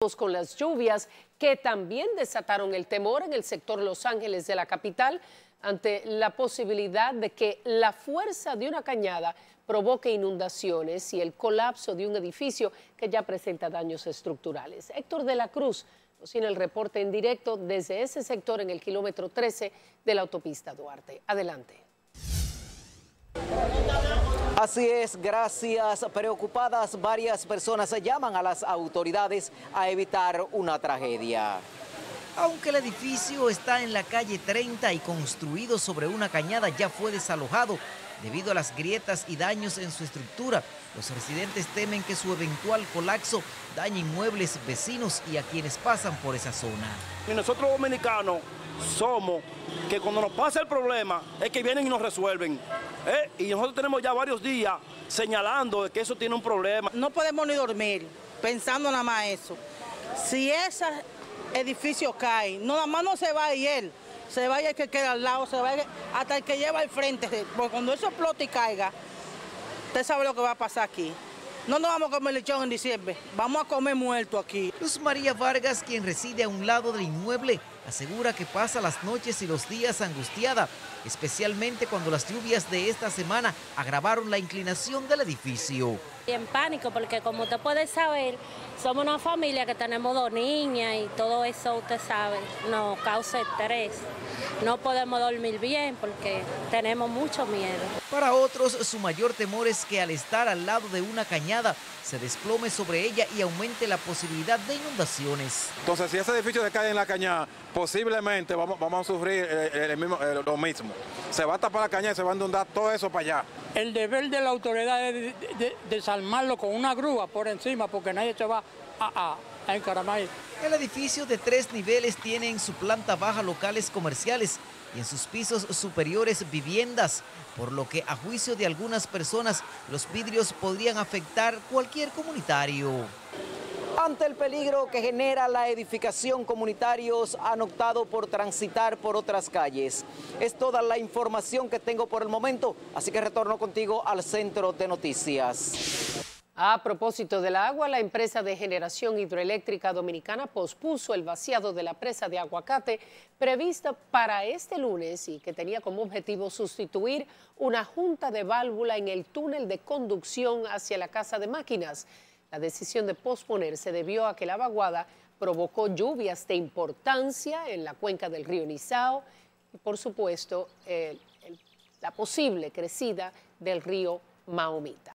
Con las lluvias que también desataron el temor en el sector Los Ángeles de la capital ante la posibilidad de que la fuerza de una cañada provoque inundaciones y el colapso de un edificio que ya presenta daños estructurales. Héctor de la Cruz nos tiene el reporte en directo desde ese sector en el kilómetro 13 de la autopista Duarte. Adelante. Así es, gracias. Preocupadas, varias personas llaman a las autoridades a evitar una tragedia. Aunque el edificio está en la calle 30 y construido sobre una cañada, ya fue desalojado debido a las grietas y daños en su estructura. Los residentes temen que su eventual colapso dañe inmuebles, vecinos y a quienes pasan por esa zona. Y nosotros dominicanos somos que cuando nos pasa el problema es que vienen y nos resuelven. Y nosotros tenemos ya varios días señalando que eso tiene un problema. No podemos ni dormir pensando nada más eso. Si ese edificio cae, nada más no se va a ir él, se va a ir el que queda al lado, se va a ir hasta el que lleva al frente, porque cuando eso explote y caiga, usted sabe lo que va a pasar aquí. No nos vamos a comer lechón en diciembre, vamos a comer muerto aquí. Luz María Vargas, quien reside a un lado del inmueble, asegura que pasa las noches y los días angustiada, especialmente cuando las lluvias de esta semana agravaron la inclinación del edificio. Y en pánico, porque como usted puede saber, somos una familia que tenemos 2 niñas y todo eso, usted sabe, nos causa estrés. No podemos dormir bien porque tenemos mucho miedo. Para otros, su mayor temor es que al estar al lado de una cañada, se desplome sobre ella y aumente la posibilidad de inundaciones. Entonces, si ese edificio se cae en la cañada, posiblemente vamos a sufrir lo mismo. Se va a tapar la cañada y se va a inundar todo eso para allá. El deber de la autoridad es desarmarlo con una grúa por encima, porque nadie se va a encaramar. El edificio de 3 niveles tiene en su planta baja locales comerciales y en sus pisos superiores viviendas, por lo que a juicio de algunas personas los vidrios podrían afectar cualquier comunitario. Ante el peligro que genera la edificación, comunitarios han optado por transitar por otras calles. Es toda la información que tengo por el momento, así que retorno contigo al centro de noticias. A propósito del agua, la empresa de generación hidroeléctrica dominicana pospuso el vaciado de la presa de Aguacate prevista para este lunes y que tenía como objetivo sustituir una junta de válvula en el túnel de conducción hacia la casa de máquinas. La decisión de posponer se debió a que la vaguada provocó lluvias de importancia en la cuenca del río Nizao y, por supuesto, la posible crecida del río Maomita.